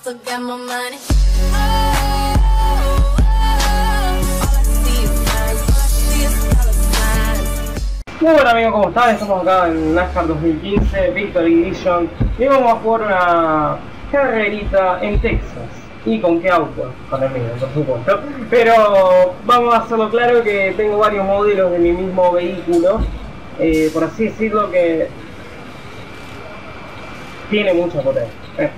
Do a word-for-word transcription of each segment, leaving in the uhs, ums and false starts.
still got my money. Oh, oh, all I see is signs, all I see is dollar signs. Muy bueno amigos, ¿cómo están? Estamos acá en NASCAR dos mil quince, Victory Edition, y vamos a jugar una carrerita en Texas. ¿Y con qué auto? Con el mío, por supuesto. Pero vamos a hacerlo claro que tengo varios modelos de mi mismo vehículo, eh, por así decirlo, que tiene mucha potencia. Eh.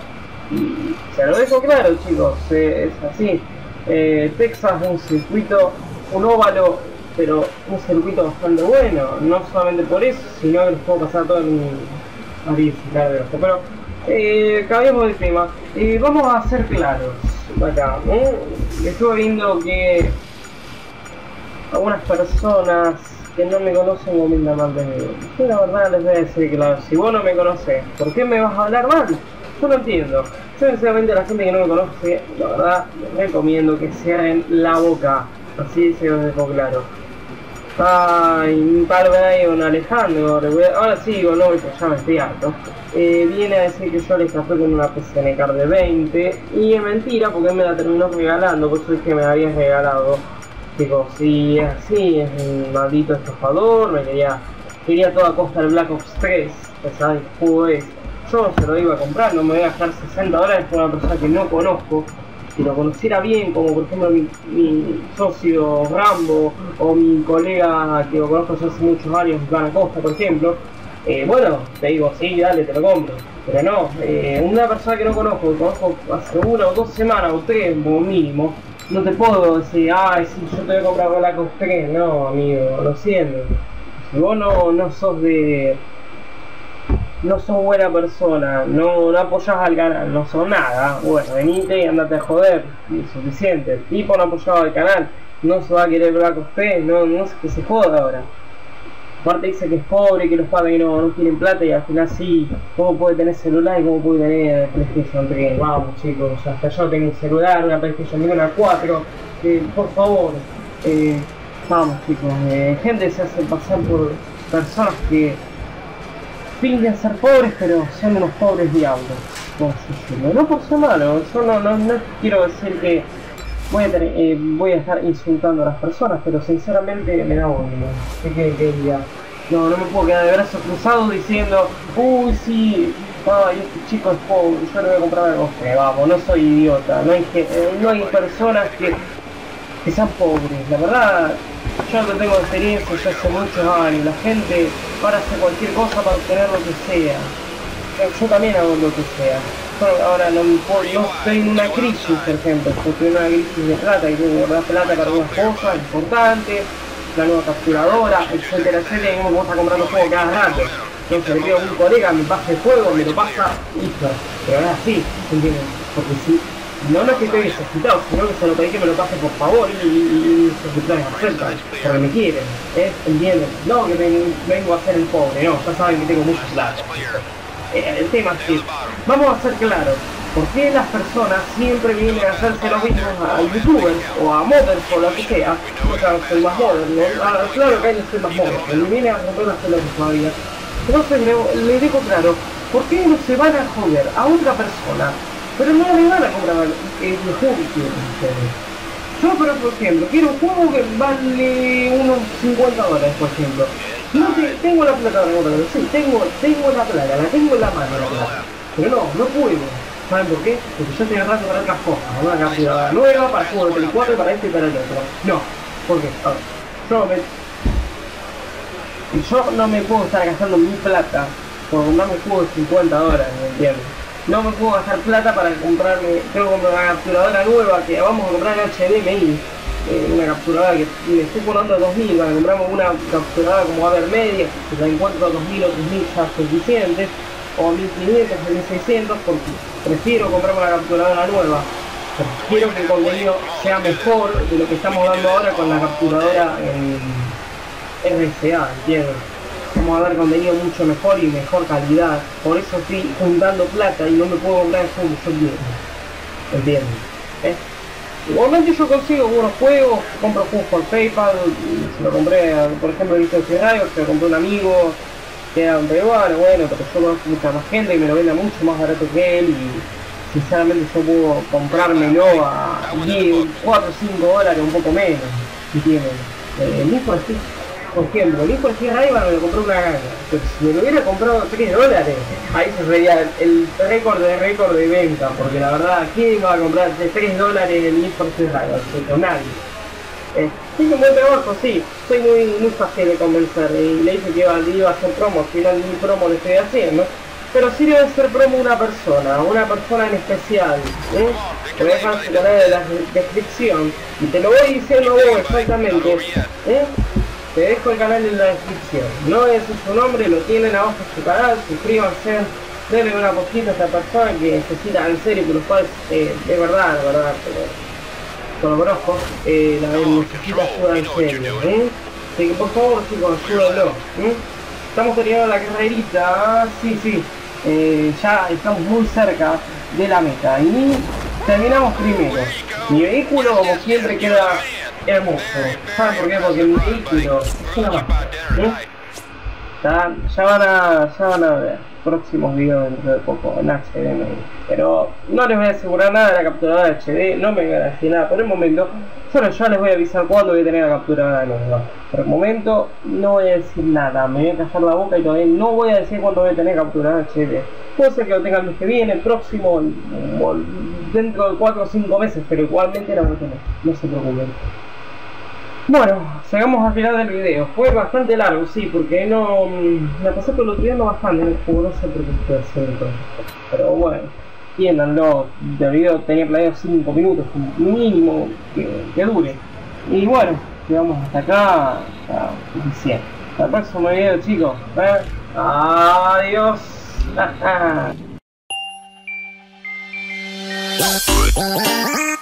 Y se lo dejo claro, chicos, eh, es así. Eh, Texas es un circuito, un óvalo, pero un circuito bastante bueno. No solamente por eso, sino que les puedo pasar todo en mi nariz de ojo. Pero eh, cambiamos de tema. Eh, vamos a ser claros acá. ¿eh? Estuve viendo que algunas personas que no me conocen comentan mal de mí. Yo la verdad les voy a decir claro, si vos no me conoces, ¿por qué me vas a hablar mal? Yo no entiendo. Yo sinceramente a la gente que no me conoce, la verdad, les recomiendo que cierren la boca. Así se los dejo claro. Ay, tal vez un Alejandro, ahora sí digo no, pues ya me estoy harto. Eh, viene a decir que yo le escapé con una P C N Car de veinte, y es mentira porque él me la terminó regalando, por eso es que me habías regalado. Digo, si es así, es un maldito estafador, me quería, quería a toda costa el Black Ops tres, ¿sabes qué juego es? Yo se lo iba a comprar, no me voy a gastar sesenta dólares por una persona que no conozco. Si lo conociera bien, como por ejemplo mi, mi socio Rambo o mi colega que lo conozco hace muchos años, Iván Acosta por ejemplo, eh, bueno, te digo, sí, dale, te lo compro. Pero no, eh, una persona que no conozco, que conozco hace una o dos semanas o tres como mínimo, no te puedo decir, ay, sí, yo te voy a comprar con la Black Ops tres, no, amigo, lo siento. Si vos no, no sos de... no sos buena persona, no, no apoyás al canal, no sos nada, bueno, venite y andate a joder, y es suficiente. El tipo no apoyaba al canal, no se va a querer Black Ops tres, no, no sé que se joda ahora. Aparte dice que es pobre, que los padres no, no tienen plata, y al final sí, ¿cómo puede tener celular y cómo puede tener PlayStation tres? Vamos chicos, hasta yo tengo un celular, una PlayStation, tengo una cuatro, eh, por favor, eh, vamos chicos, eh, gente se hace pasar por personas que fingen ser pobres, pero son unos pobres diablos. No, no por ser malo, yo no, no, no quiero decir que voy a, tener, eh, voy a estar insultando a las personas, pero sinceramente me da odio. ¿Qué quieren que diga? No, no me puedo quedar de brazos cruzados diciendo, uy sí, ay, este chico es pobre, yo le voy a comprar algo. Eh, vamos, no soy idiota, no hay, eh, no hay personas que, que sean pobres, la verdad. Yo no tengo experiencia, yo hace muchos años, la gente para hacer cualquier cosa para obtener lo que sea. Yo también hago lo que sea. Yo ahora no me puedo, yo estoy en una crisis, por ejemplo, estoy en una crisis de plata, y tengo que guardar plata para algunas cosas importantes, la nueva capturadora, etcétera, etcétera, y vamos a comprar los juegos cada rato. Entonces le pido a un colega, me pasa el juego, me lo pasa, listo. Pero ahora sí, ¿entienden? Porque si no es que estoy necesitado, sino que se lo pedí que me lo pase por favor, y, y, y se suscriban a acercan, porque me quieren, ¿eh? ¿Entienden? No que me, vengo a ser el pobre, no, ya saben que tengo mucha plata. Eh, el tema es que, vamos a ser claros, ¿por qué las personas siempre vienen a hacerse los mismos a youtubers o a modders o lo que sea? O sea, soy más modder, ¿no? Ah, claro que hay soy más modder, pero me vienen a romper las pelotas todavía. Entonces le, le digo claro, ¿por qué no se van a joder a otra persona? Pero no le van a comprar el juego que quieren ustedes. Yo, pero por ejemplo, quiero un juego que vale unos cincuenta dólares, por ejemplo. No te, tengo la plata para comprarlo, sí, tengo, tengo la plata, la tengo en la mano la plata. Pero no, no puedo. ¿Saben por qué? Porque yo estoy ahorrando para otras cosas, para una capturadora nueva, para el juego de Play cuatro, para este y para el otro. No, ¿por qué? A ver, yo me... yo no me puedo estar gastando mi plata por comprarme un juego de cincuenta dólares, ¿me entiendes? No me puedo gastar plata para comprarme, tengo que comprar una capturadora nueva que vamos a comprar en H D M I, eh, una capturadora que me estoy poniendo a dos mil, para compramos una capturadora como Avermedia, que la encuentro a dos mil o tres mil ya suficientes, o a mil quinientos o mil seiscientos, porque prefiero comprarme una capturadora nueva. Quiero que el contenido sea mejor de lo que estamos dando ahora con la capturadora en R C A, ¿entiendes? Vamos a dar contenido mucho mejor y mejor calidad. Por eso estoy juntando plata y no me puedo comprar el juego que yo quiero. ¿Entienden? ¿Eh? Igualmente yo consigo buenos juegos, compro juegos por PayPal, se lo compré, por ejemplo, el Visto de Radio, se lo compré a un amigo que era un peruano, bueno, pero yo conozco mucha más gente y me lo vende mucho más barato que él, y sinceramente yo puedo comprármelo a diez, cuatro o cinco dólares, un poco menos, ¿entienden? Eh, el Need for Speed, por ejemplo, el Need for Speed Rival me lo compré una gana, pero si me lo hubiera comprado tres dólares, ahí se sería el récord de récord de venta, porque la verdad, ¿quién va a comprar de tres dólares el Need for Speed Rival? Pero nadie. Eh, hice un buen trabajo, sí, soy muy, muy fácil de convencer, y le dije que iba, iba a hacer promo, al final ni promo le estoy haciendo, pero sí debe ser promo una persona, una persona en especial, ¿eh? Te voy a dejar su canal en la descripción, y te lo voy diciendo vos exactamente, ¿eh? Te dejo el canal en la descripción, no voy a decir su nombre, lo tienen abajo en su canal, suscríbanse, denle una poquita a esta persona que necesita en serio, por los cuales, eh, de verdad, de verdad, pero lo conozco, eh, la necesita ayuda en serio, ¿eh? Así que por favor chicos, ayúdenlo, ¿eh? Estamos terminando la carrerita, sí, sí, eh, ya estamos muy cerca de la meta y terminamos primero. Mi vehículo como siempre queda hermoso, ¿saben por qué? Porque mi vehículo es una máquina, ¿eh? Ya, ya, van a, ya van a ver próximos videos dentro de poco en H D M I, pero no les voy a asegurar nada de la capturadora H D, no me voy a decir nada por el momento, solo yo les voy a avisar cuándo voy a tener la capturadora nueva. Por el momento no voy a decir nada, me voy a callar la boca y todavía no voy a decir cuándo voy a tener capturadora H D. Puede ser que lo tenga el mes que viene, el próximo, dentro de cuatro o cinco meses, pero igualmente la voy a tener, no se preocupen. Bueno, llegamos al final del video. Fue bastante largo, sí, porque no... Me pasé por lo estudiando bastante en el juego, no sé por qué estoy haciendo todo esto. Pero bueno, entiéndanlo, el video tenía planeado cinco minutos, como mínimo que, que dure. Y bueno, llegamos hasta acá, ya suficiente. Hasta el próximo video, chicos. ¿eh? Adiós.